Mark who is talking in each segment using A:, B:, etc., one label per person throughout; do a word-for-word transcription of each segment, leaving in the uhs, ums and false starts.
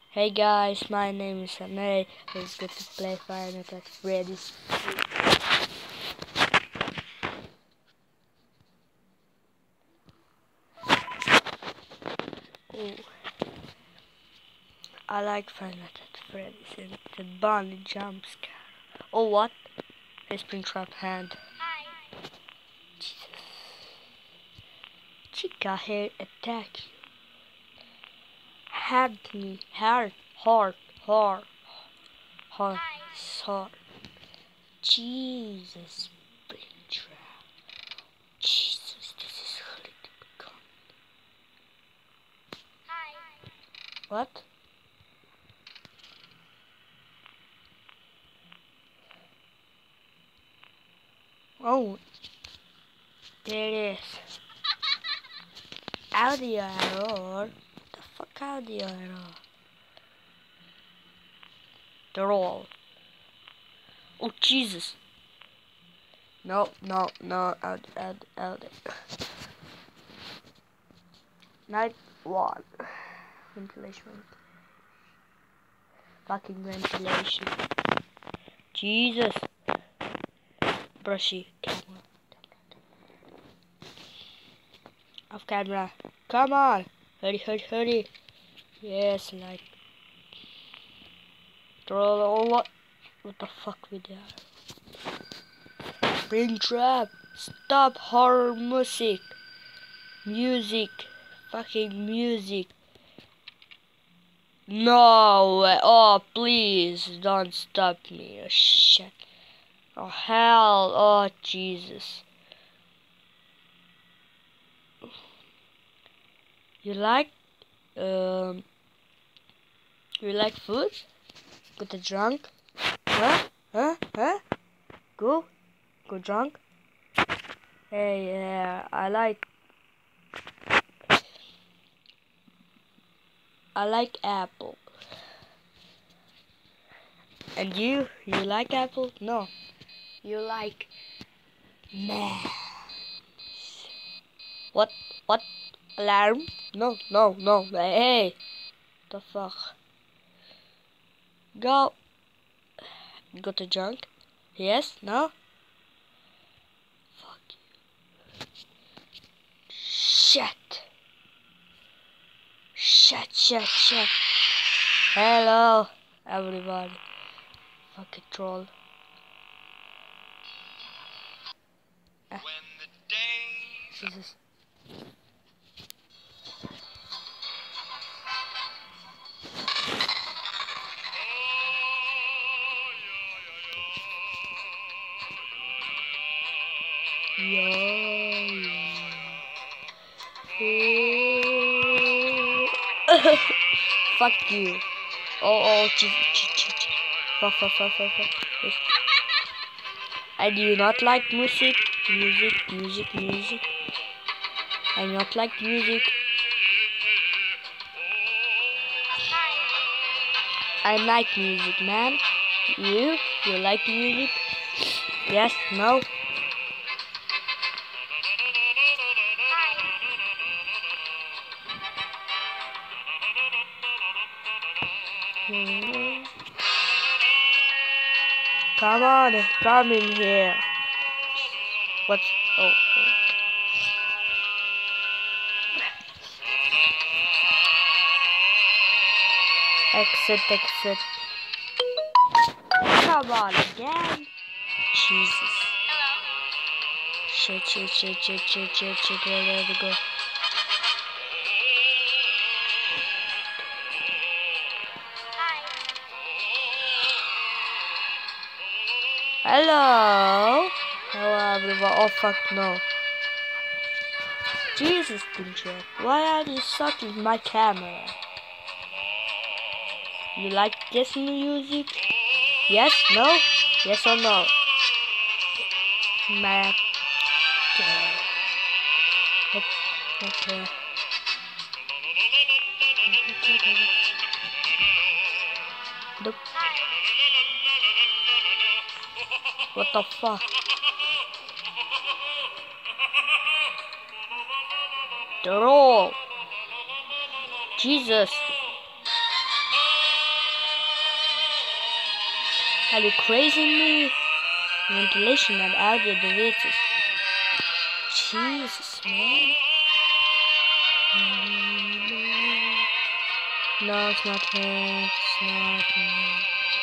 A: Hey guys, my name is Anay. It's good to play Five Nights at Freddy's. Oh, I like Five Nights at Freddy's and the bunny jump scare. Oh, what? A Springtrap hand. Jesus. Chica here attack you. Had me heart, heart, heart, heart, heart. Jesus, Springtrap. Jesus, this is really difficult. What? Oh, there it is. Audio error. The fuck audio error? They're all. Oh Jesus. No, no, no. Out, out, out. Night one. Ventilation. Fucking ventilation. Jesus. Brushy camera. Off camera. Come on. Hurry, hurry, hurry. Yes, like. Throw what? What the fuck with that? Springtrap. Stop horror music. Music. Fucking music. No way. Oh, please don't stop me. Oh, shit. Oh, hell. Oh, Jesus. You like, um, you like food? Get a drunk? Huh? Huh? Huh? Go? Go drunk? Hey, yeah, I like, I like apple. And you? You like apple? No. You like man. What? What? Alarm? No, no, no. Hey, the fuck? Go. Go to junk? Yes? No? Fuck you. Shit. Shit, shit, shit. Hello, everybody. Fucking troll. Ah. Jesus. Yo, yo. Fuck you. Oh, oh, Jesus, Jesus, fuck, fuck, fuck, fuck, fuck. I do not like music, music, music, music. I do not like music. I like music, man. You? You like music? Yes? No? Hmm. Come on, come in here. What? Oh, oh. Exit, exit. Come on again. Jesus. Shit, shit, shit, shit, shit, shit, shit. Where to go? Hello. Hello, everyone. Oh, fuck no. Jesus, Springtrap. Why are you sucking my camera? You like this music? Yes? No? Yes or no? Mad. Okay. The what the fuck? The roll. Jesus. Are you crazy me? Ventilation and audio devices. Jesus, man. No, it's not him. It's not him.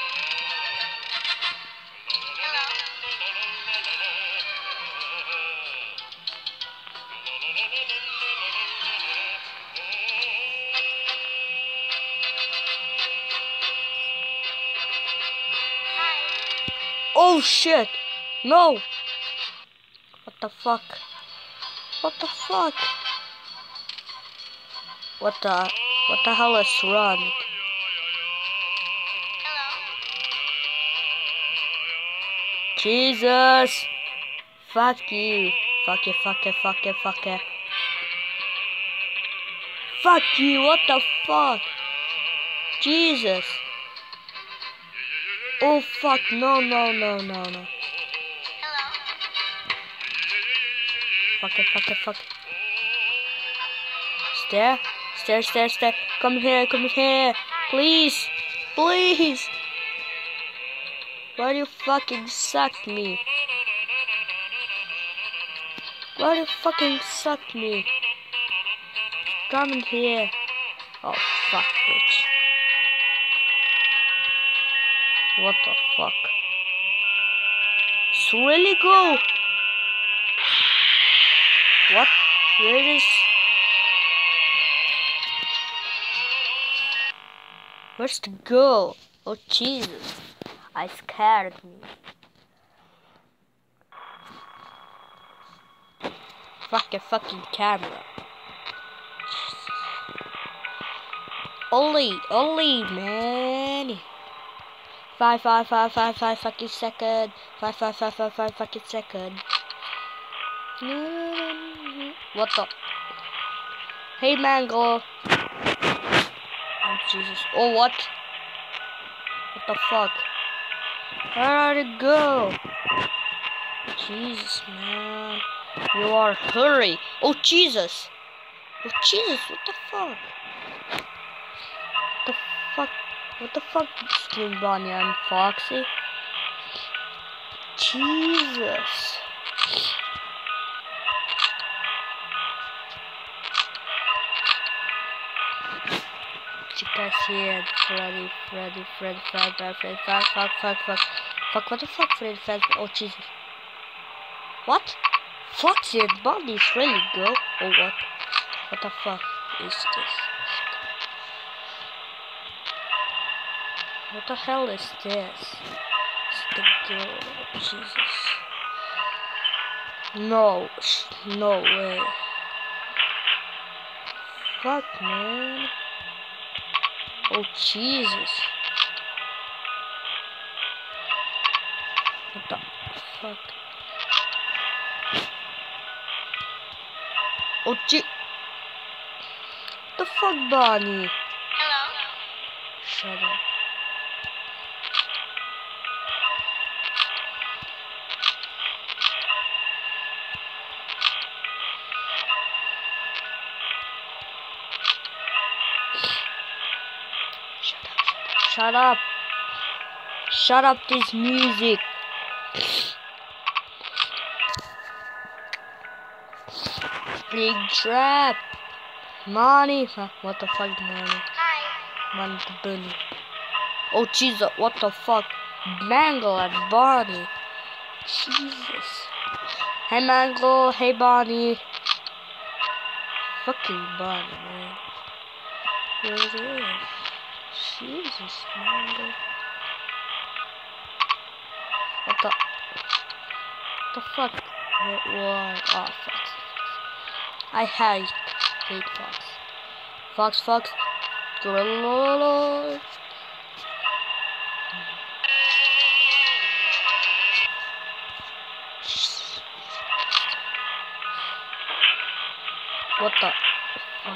A: Oh shit! No! What the fuck? What the fuck? What the? What the hell is wrong? Jesus! Fuck you! Fuck you! Fuck you! Fuck you! Fuck you! Fuck you! What the fuck? Jesus! Oh fuck! No! No! No! No! No! Fuck it! Fuck it! Fuck it! Stare! Stare! Stare! Stare! Come here! Come here! Please! Please! Why do you fucking suck me? Why do you fucking suck me? Come in here. Oh fuck, bitch. What the fuck? It's really go. What? Where is? Where's the girl? Oh Jesus! I scared me. Fuck a fucking camera. Only, only, man. Five, five, five, five, five fucking second. Five, five, five, five, five fucking second. What the? Hey, Mango. Oh Jesus! Oh what? What the fuck? Where did it go? Jesus, man. You are hurry. Oh Jesus. Oh Jesus, what the fuck? What the fuck? What the fuck? Scream Bonnie and Foxy. Jesus. Chica here, Freddy, Freddy, Freddy, Freddy, Freddy, Freddy, fuck, fuck, fuck, fuck. Fuck, what the fuck, Freddy, Freddy, oh Jesus. What? Foxy and Bonnie is really good. Oh what? What the fuck is this? What the hell is this? It's the girl. Jesus. No. No way. Fuck, man. Oh, Jesus. What the fuck? Oh, gee. What the fuck, Bonnie?
B: Hello?
A: Shut up. Shut up. Shut up this music. Big trap. Money. What the fuck, money?
B: Hi.
A: Money the bunny. Oh Jesus, what the fuck? Mango and Bonnie. Jesus. Hey Mango, hey Bonnie. Fucking Bonnie, man. Where it is? Jesus, Mango. What the? What the fuck? What? What? Oh, fuck. I hate, hate Fox. Fox, Fox. Gorilla. What the fuck?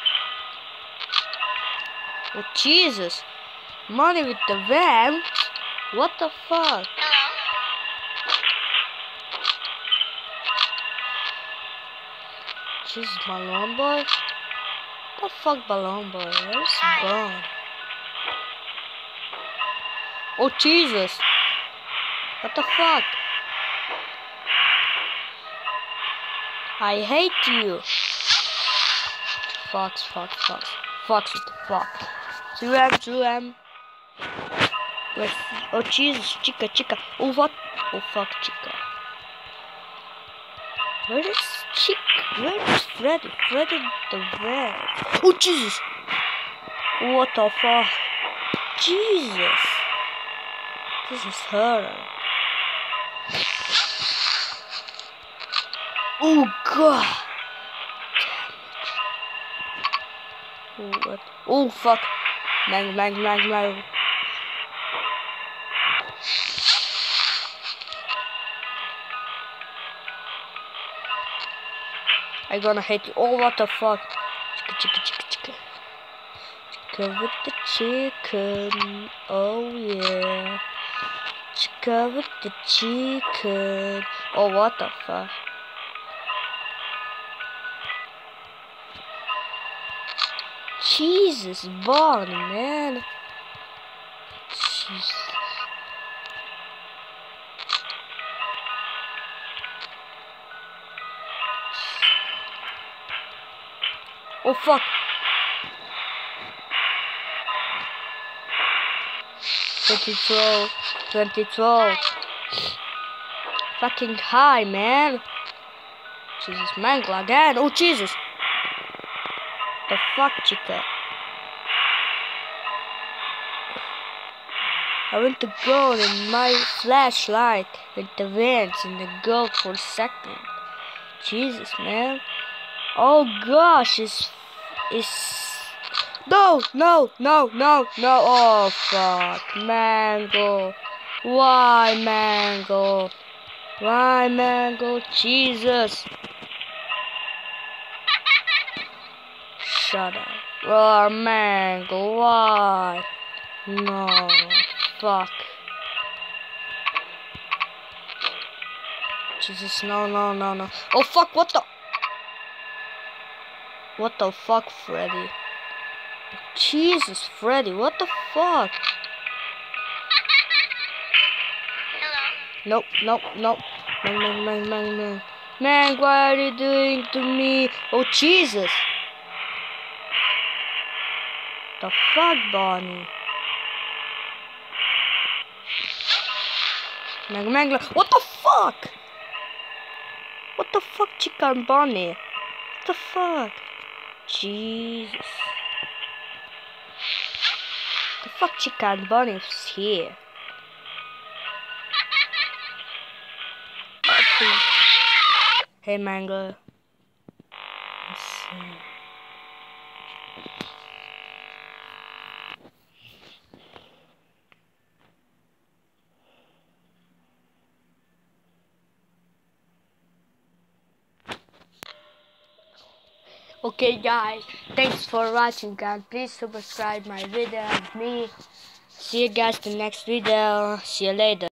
A: Oh Jesus! Money with the van? What the fuck? Jesus, Balloon Boy? What the fuck, Balloon Boy? Where's he gone? Oh Jesus! What the fuck? I hate you. Fox, fox, fox. Fox with the fuck. two M, two M. Where's... Oh Jesus, Chica, Chica. Oh what? Oh fuck, Chica. Where is Chica? Where is Freddy? Freddy the red. Oh Jesus! What the fuck? Jesus! This is horror. Oh god! Damn it. Oh what? Oh fuck! Mang, mang, mang, mang. I'm gonna hit you. Oh what the fuck? Chica, chica, chica, chica. Chica with the chicken. Oh yeah. Chica with the chicken. Oh what the fuck? Jesus, Bonnie, man. Jesus. Oh fuck. twenty twelve. twenty twelve. Fucking high, man. Jesus, mangle again. Oh Jesus. The fuck, Chica? I went to go in my flashlight with the vents in the gold for a second. Jesus, man. Oh gosh, it's it's no, no, no, no, no. Oh fuck, Mango. Why, Mango? Why, Mango? Jesus. Shut up. Oh, Mango, why? No, fuck. Jesus, no, no, no, no. Oh, fuck, what the? What the fuck, Freddy? Jesus, Freddy, what the fuck? Nope, nope, nope. Man, man, man, man, man. Man, what are you doing to me? Oh, Jesus. The fuck, Bonnie? Mang, mang, what the fuck? What the fuck, Chica and Bonnie? What the fuck? Jesus. The fuck, Chica and Bonnie is here. Hey, Mango. Let's see. Okay guys, thanks for watching guys. Please subscribe my video and me. See you guys in the next video. See you later.